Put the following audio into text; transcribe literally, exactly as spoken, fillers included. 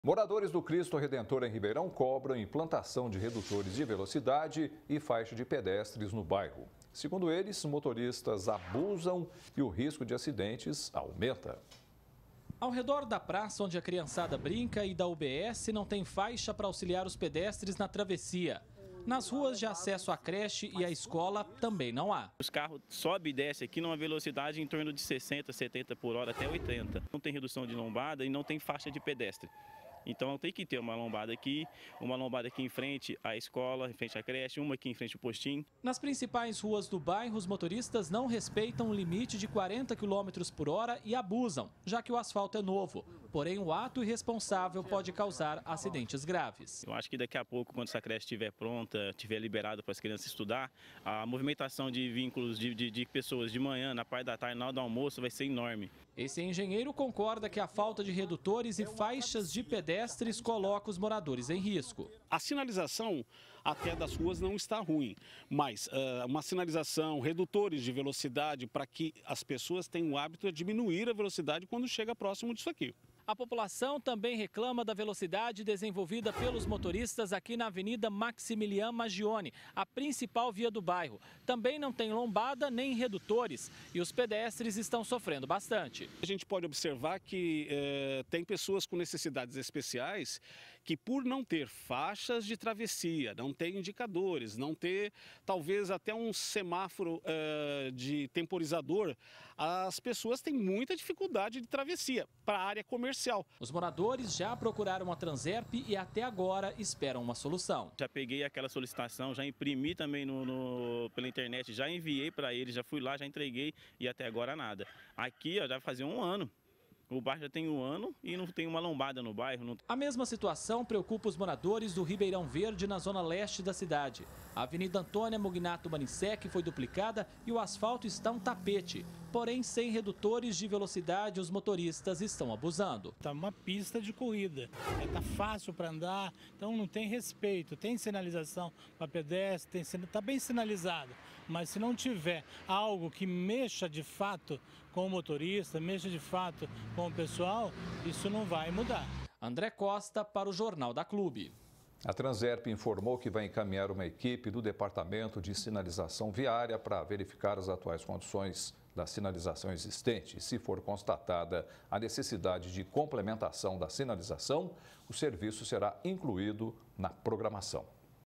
Moradores do Cristo Redentor em Ribeirão cobram implantação de redutores de velocidade e faixa de pedestres no bairro. Segundo eles, motoristas abusam e o risco de acidentes aumenta. Ao redor da praça onde a criançada brinca e da U B S não tem faixa para auxiliar os pedestres na travessia. Nas ruas de acesso à creche e à escola também não há. Os carros sobem e descem aqui numa velocidade em torno de sessenta, setenta por hora até oitenta. Não tem redução de lombada e não tem faixa de pedestre. Então tem que ter uma lombada aqui, uma lombada aqui em frente à escola, em frente à creche, uma aqui em frente ao postinho. Nas principais ruas do bairro, os motoristas não respeitam o limite de quarenta quilômetros por hora e abusam, já que o asfalto é novo. Porém, o ato irresponsável pode causar acidentes graves. Eu acho que daqui a pouco, quando essa creche estiver pronta, estiver liberada para as crianças estudar, a movimentação de vínculos de, de, de pessoas de manhã, na parte da tarde, na hora do almoço, vai ser enorme. Esse engenheiro concorda que a falta de redutores e faixas de pedestres coloca os moradores em risco. A sinalização até das ruas não está ruim, mas uh, uma sinalização, redutores de velocidade para que as pessoas tenham o hábito de diminuir a velocidade quando chega próximo disso aqui. A população também reclama da velocidade desenvolvida pelos motoristas aqui na Avenida Maximiliano Maggioni, a principal via do bairro. Também não tem lombada nem redutores e os pedestres estão sofrendo bastante. A gente pode observar que eh, tem pessoas com necessidades especiais que, por não ter faixas de travessia, não ter indicadores, não ter talvez até um semáforo eh, de temporizador, as pessoas têm muita dificuldade de travessia para a área comercial. Os moradores já procuraram a Transerp e até agora esperam uma solução. Já peguei aquela solicitação, já imprimi também no, no, pela internet, já enviei para eles, já fui lá, já entreguei e até agora nada. Aqui ó, já vai fazer um ano. O bairro já tem um ano e não tem uma lombada no bairro. Não... A mesma situação preocupa os moradores do Ribeirão Verde, na zona leste da cidade. A Avenida Antônia Mugnato Manisek foi duplicada e o asfalto está um tapete. Porém, sem redutores de velocidade, os motoristas estão abusando. Está uma pista de corrida, está fácil para andar, então não tem respeito, tem sinalização para pedestre, está bem sinalizado. Mas se não tiver algo que mexa de fato com o motorista, mexa de fato com o pessoal, isso não vai mudar. André Costa para o Jornal da Clube. A Transerp informou que vai encaminhar uma equipe do Departamento de Sinalização Viária para verificar as atuais condições da sinalização existente. Se for constatada a necessidade de complementação da sinalização, o serviço será incluído na programação.